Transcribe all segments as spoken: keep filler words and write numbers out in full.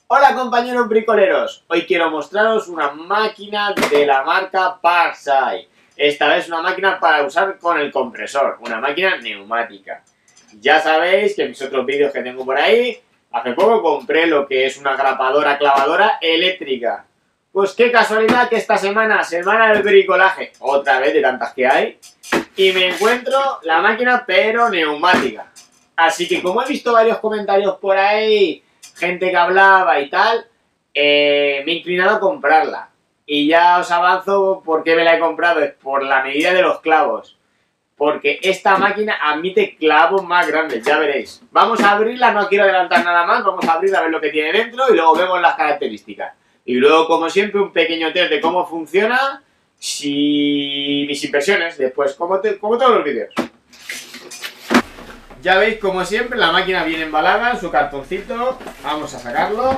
Hola compañeros bricoleros, hoy quiero mostraros una máquina de la marca Parsai. Esta vez una máquina para usar con el compresor, una máquina neumática. Ya sabéis que en mis otros vídeos que tengo por ahí, hace poco compré lo que es una grapadora clavadora eléctrica. Pues qué casualidad que esta semana, semana del bricolaje, otra vez de tantas que hay, y me encuentro la máquina pero neumática. Así que como he visto varios comentarios por ahí, gente que hablaba y tal, eh, me he inclinado a comprarla. Y ya os avanzo por qué me la he comprado, es por la medida de los clavos. Porque esta máquina admite clavos más grandes, ya veréis. Vamos a abrirla, no quiero adelantar nada más, vamos a abrirla a ver lo que tiene dentro y luego vemos las características. Y luego, como siempre, un pequeño test de cómo funciona, si... mis impresiones, después, como, te... como todos los vídeos. Ya veis, como siempre, la máquina viene embalada en su cartoncito. Vamos a sacarlo.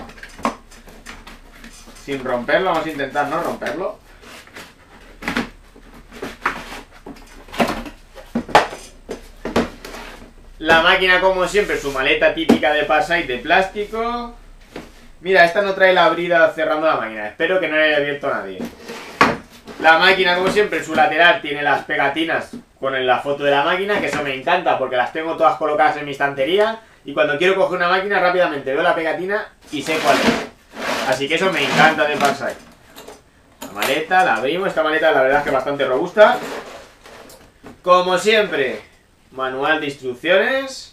Sin romperlo, vamos a intentar no romperlo. La máquina, como siempre, su maleta típica de Parsai de plástico. Mira, esta no trae la abrida cerrando la máquina. Espero que no la haya abierto nadie. La máquina, como siempre, en su lateral tiene las pegatinas con la foto de la máquina, que eso me encanta porque las tengo todas colocadas en mi estantería y cuando quiero coger una máquina rápidamente veo la pegatina y sé cuál es. Así que eso me encanta de Parsai. La maleta, la abrimos. Esta maleta la verdad es que es bastante robusta. Como siempre, manual de instrucciones.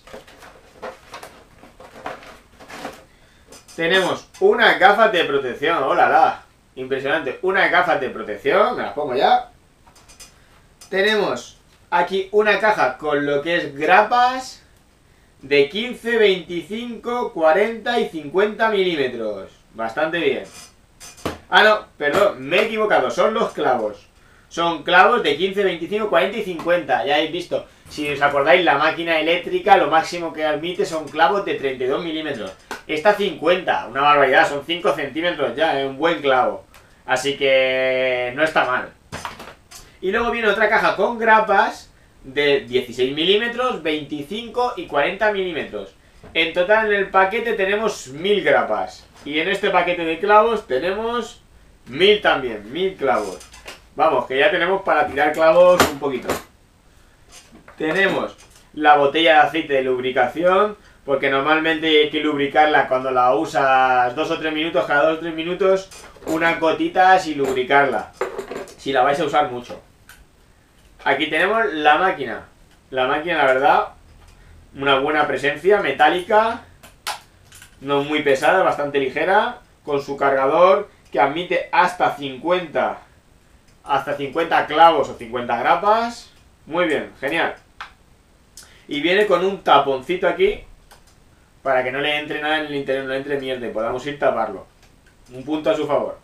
Tenemos unas gafas de protección. ¡Hola, la! Impresionante. Unas gafas de protección. Me las pongo ya. Tenemos aquí una caja con lo que es grapas de quince, veinticinco, cuarenta y cincuenta milímetros. Bastante bien. Ah, no, perdón, me he equivocado. Son los clavos. Son clavos de quince, veinticinco, cuarenta y cincuenta. Ya habéis visto. Si os acordáis, la máquina eléctrica lo máximo que admite son clavos de treinta y dos milímetros. Esta cincuenta, una barbaridad, son cinco centímetros ya, es un buen clavo. Así que no está mal. Y luego viene otra caja con grapas de dieciséis milímetros, veinticinco y cuarenta milímetros. En total en el paquete tenemos mil grapas. Y en este paquete de clavos tenemos mil también, mil clavos. Vamos, que ya tenemos para tirar clavos un poquito. Tenemos la botella de aceite de lubricación, porque normalmente hay que lubricarla cuando la usas dos o tres minutos, cada dos o tres minutos, unas gotitas y lubricarla, si la vais a usar mucho. Aquí tenemos la máquina. La máquina, la verdad, una buena presencia, metálica, no muy pesada, bastante ligera, con su cargador que admite hasta cincuenta, hasta cincuenta clavos o cincuenta grapas. Muy bien, genial. Y viene con un taponcito aquí, para que no le entre nada en el interior, no le entre mierda y podamos ir taparlo. Un punto a su favor.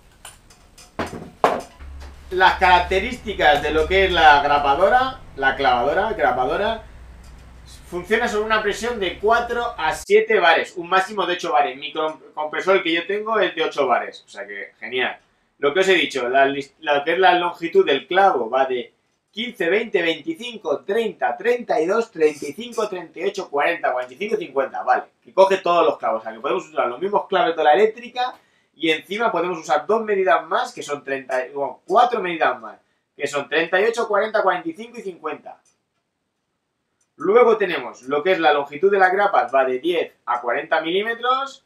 Las características de lo que es la grapadora, la clavadora, grapadora, funciona sobre una presión de cuatro a siete bares, un máximo de ocho bares. Mi compresor que yo tengo es de ocho bares, o sea que genial. Lo que os he dicho, la, lo que es la longitud del clavo va de quince, veinte, veinticinco, treinta, treinta y dos, treinta y cinco, treinta y ocho, cuarenta, cuarenta y cinco y cincuenta, vale. Que coge todos los clavos, o sea que podemos usar los mismos clavos de la eléctrica. Y encima podemos usar dos medidas más, que son treinta, bueno, cuatro medidas más, que son treinta y ocho, cuarenta, cuarenta y cinco y cincuenta. Luego tenemos lo que es la longitud de las grapas, va de diez a cuarenta milímetros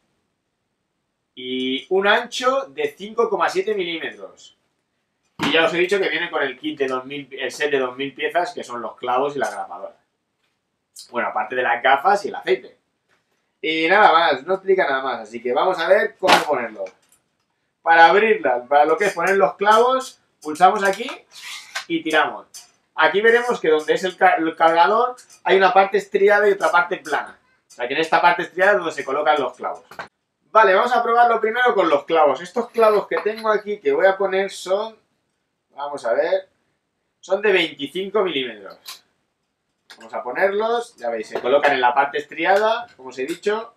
y un ancho de cinco coma siete milímetros. Y ya os he dicho que viene con el kit de dos mil, el set de dos mil piezas, que son los clavos y la grapadora. Bueno, aparte de las gafas y el aceite. Y nada más, no explica nada más, así que vamos a ver cómo ponerlo. Para abrirlas, para lo que es poner los clavos, pulsamos aquí y tiramos. Aquí veremos que donde es el, car el cargador hay una parte estriada y otra parte plana. O sea que en esta parte estriada es donde se colocan los clavos. Vale, vamos a probarlo primero con los clavos. Estos clavos que tengo aquí que voy a poner son, vamos a ver, son de veinticinco milímetros. Vamos a ponerlos, ya veis, se colocan en la parte estriada, como os he dicho.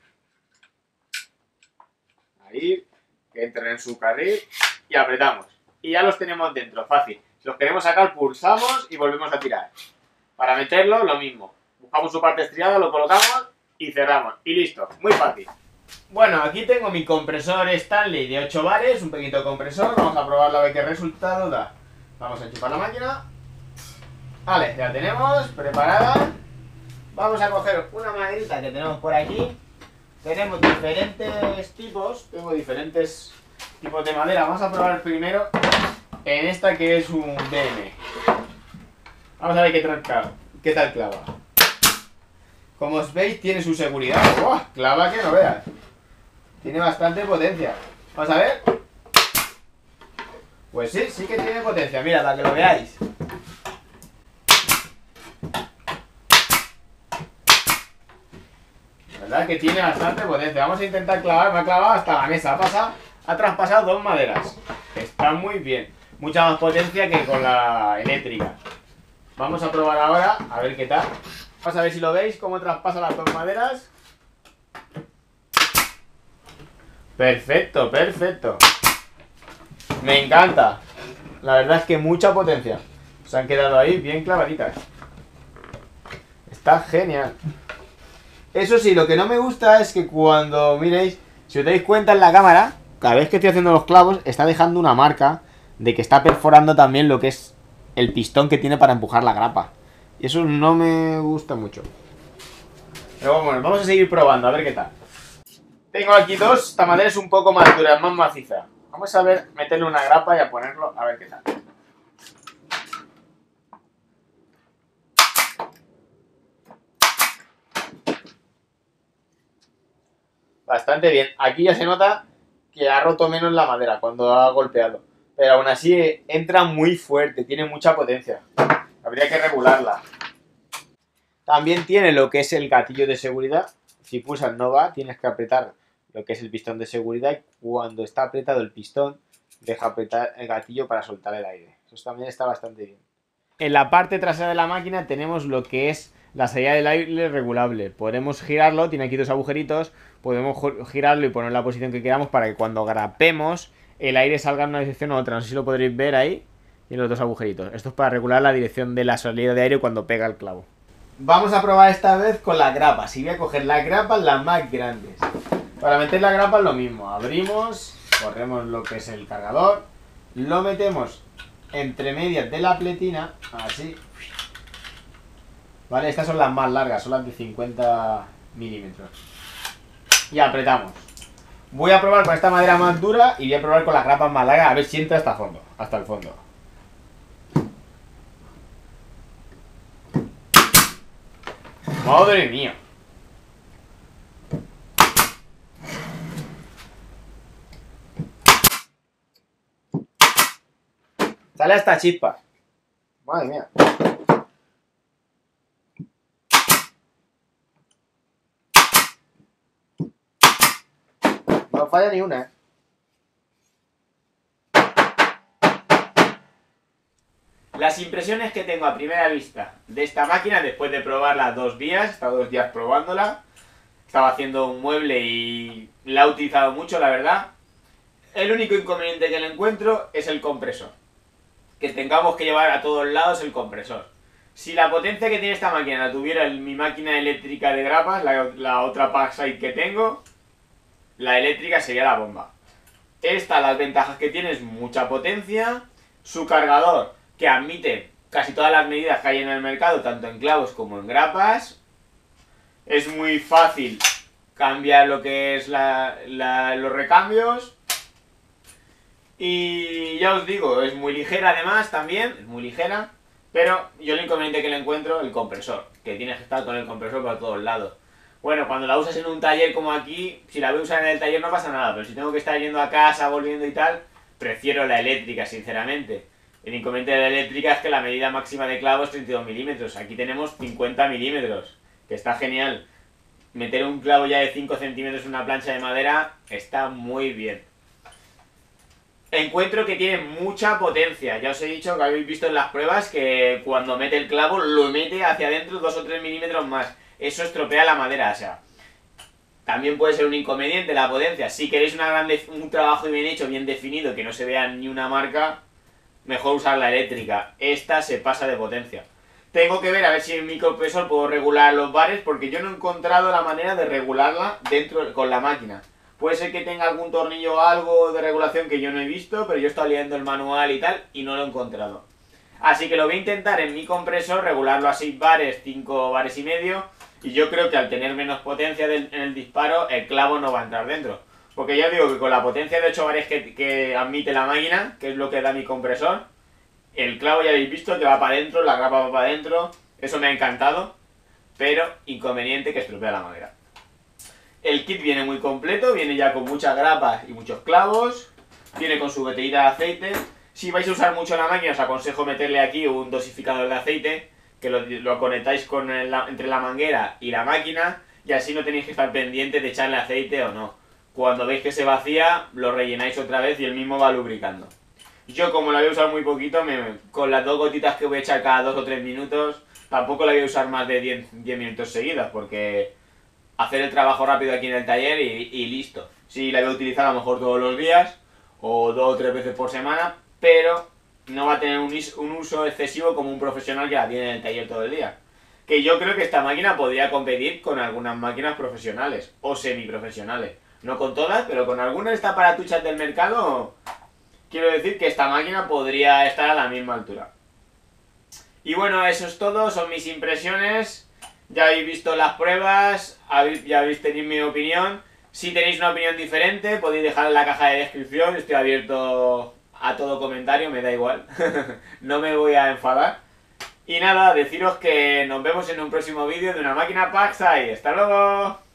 Ahí, que entren en su carril y apretamos. Y ya los tenemos dentro, fácil. Si los queremos sacar, pulsamos y volvemos a tirar. Para meterlo, lo mismo. Buscamos su parte estriada, lo colocamos y cerramos. Y listo, muy fácil. Bueno, aquí tengo mi compresor Stanley de ocho bares, un pequeñito compresor. Vamos a probarlo a ver qué resultado da. Vamos a enchufar la máquina. Vale, ya la tenemos preparada. Vamos a coger una maderita que tenemos por aquí. Tenemos diferentes tipos, tengo diferentes tipos de madera. Vamos a probar primero en esta que es un D M. Vamos a ver qué tal clava. Qué tal clava. Como os veis, tiene su seguridad. ¡Buah! Clava que no veas. Tiene bastante potencia. Vamos a ver. Pues sí, sí que tiene potencia. Mira, para que lo veáis. La verdad que tiene bastante potencia. Vamos a intentar clavar. Me ha clavado hasta la mesa. Ha pasado, ha traspasado dos maderas. Está muy bien. Mucha más potencia que con la eléctrica. Vamos a probar ahora, a ver qué tal. Vamos a ver si lo veis, cómo traspasa las dos maderas. Perfecto, perfecto. Me encanta. La verdad es que mucha potencia. Se han quedado ahí bien clavaditas. Está genial. Eso sí, lo que no me gusta es que cuando miréis, si os dais cuenta en la cámara, cada vez que estoy haciendo los clavos, está dejando una marca de que está perforando también lo que es el pistón que tiene para empujar la grapa. Y eso no me gusta mucho. Pero bueno, vamos a seguir probando, a ver qué tal. Tengo aquí dos, esta madera es un poco más dura, más maciza. Vamos a ver, meterle una grapa y a ponerlo, a ver qué tal. Bastante bien. Aquí ya se nota que ha roto menos la madera cuando ha golpeado. Pero aún así entra muy fuerte, tiene mucha potencia. Habría que regularla. También tiene lo que es el gatillo de seguridad. Si pulsas no va, tienes que apretar lo que es el pistón de seguridad. Y cuando está apretado el pistón, deja apretar el gatillo para soltar el aire. Eso también está bastante bien. En la parte trasera de la máquina tenemos lo que es la salida del aire regulable. Podemos girarlo, tiene aquí dos agujeritos. Podemos girarlo y poner la posición que queramos para que cuando grapemos el aire salga en una dirección u otra. No sé si lo podréis ver ahí. Y los dos agujeritos. Esto es para regular la dirección de la salida de aire cuando pega el clavo. Vamos a probar esta vez con las grapas. Y voy a coger las grapas las más grandes. Para meter la grapa es lo mismo. Abrimos, corremos lo que es el cargador. Lo metemos entre medias de la pletina. Así. Vale, estas son las más largas. Son las de cincuenta milímetros. Y apretamos. Voy a probar con esta madera más dura y voy a probar con las grapas más largas a ver si entra hasta el fondo. Hasta el fondo. ¡Madre mía! Sale hasta chispa. Madre mía. No falla ni una, ¿eh? Las impresiones que tengo a primera vista de esta máquina, después de probarla dos días, he estado dos días probándola, estaba haciendo un mueble y la he utilizado mucho, la verdad. El único inconveniente que le encuentro es el compresor. Que tengamos que llevar a todos lados el compresor. Si la potencia que tiene esta máquina la tuviera en mi máquina eléctrica de grapas, la, la otra Parkside que tengo, la eléctrica sería la bomba. Esta, las ventajas que tiene es mucha potencia, su cargador, que admite casi todas las medidas que hay en el mercado, tanto en clavos como en grapas. Es muy fácil cambiar lo que es la, la, los recambios. Y ya os digo, es muy ligera además también, es muy ligera. Pero yo el inconveniente que le encuentro, el compresor, que tienes que estar con el compresor por todos lados. Bueno, cuando la usas en un taller como aquí, si la voy a usar en el taller no pasa nada, pero si tengo que estar yendo a casa, volviendo y tal, prefiero la eléctrica, sinceramente. El inconveniente de la eléctrica es que la medida máxima de clavo es treinta y dos milímetros. Aquí tenemos cincuenta milímetros, que está genial. Meter un clavo ya de cinco centímetros en una plancha de madera está muy bien. Encuentro que tiene mucha potencia. Ya os he dicho que habéis visto en las pruebas que cuando mete el clavo lo mete hacia adentro dos o tres milímetros más. Eso estropea la madera, o sea... También puede ser un inconveniente la potencia. Si queréis una grande, un trabajo bien hecho, bien definido, que no se vea ni una marca... Mejor usar la eléctrica. Esta se pasa de potencia. Tengo que ver a ver si en mi compresor puedo regular los bares, porque yo no he encontrado la manera de regularla dentro con la máquina. Puede ser que tenga algún tornillo o algo de regulación que yo no he visto, pero yo he estado leyendo el manual y tal y no lo he encontrado. Así que lo voy a intentar en mi compresor, regularlo a seis bares, cinco bares y medio, y yo creo que al tener menos potencia del, en el disparo, el clavo no va a entrar dentro. Porque ya digo que con la potencia de ocho bares que, que admite la máquina, que es lo que da mi compresor, el clavo ya habéis visto que va para adentro, la grapa va para adentro, eso me ha encantado, pero inconveniente que estropea la madera. El kit viene muy completo, viene ya con muchas grapas y muchos clavos, viene con su botellita de aceite. Si vais a usar mucho la máquina os aconsejo meterle aquí un dosificador de aceite, que lo, lo conectáis con el, entre la manguera y la máquina, y así no tenéis que estar pendiente de echarle aceite o no. Cuando veis que se vacía, lo rellenáis otra vez y el mismo va lubricando. Yo, como la voy a usar muy poquito, me, con las dos gotitas que voy a echar cada dos o tres minutos, tampoco la voy a usar más de diez minutos seguidos, porque hacer el trabajo rápido aquí en el taller y, y listo. Sí, la voy a utilizar a lo mejor todos los días, o dos o tres veces por semana, pero no va a tener un, un uso excesivo como un profesional que la tiene en el taller todo el día. Que yo creo que esta máquina podría competir con algunas máquinas profesionales, o semiprofesionales. No con todas, pero con algunas de estas aparatuchas del mercado, quiero decir que esta máquina podría estar a la misma altura. Y bueno, eso es todo, son mis impresiones. Ya habéis visto las pruebas, ya habéis tenido mi opinión. Si tenéis una opinión diferente, podéis dejarla en la caja de descripción. Estoy abierto a todo comentario, me da igual. No me voy a enfadar. Y nada, deciros que nos vemos en un próximo vídeo de una máquina Packside. ¡Hasta luego!